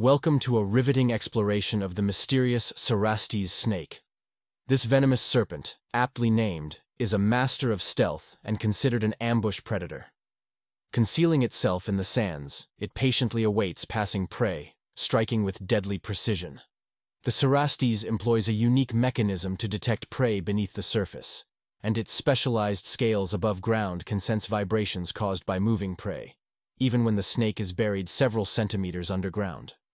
Welcome to a riveting exploration of the mysterious Cerastes snake. This venomous serpent, aptly named, is a master of stealth and considered an ambush predator. Concealing itself in the sands, it patiently awaits passing prey, striking with deadly precision. The Cerastes employs a unique mechanism to detect prey beneath the surface, and its specialized scales above ground can sense vibrations caused by moving prey, even when the snake is buried several centimeters underground.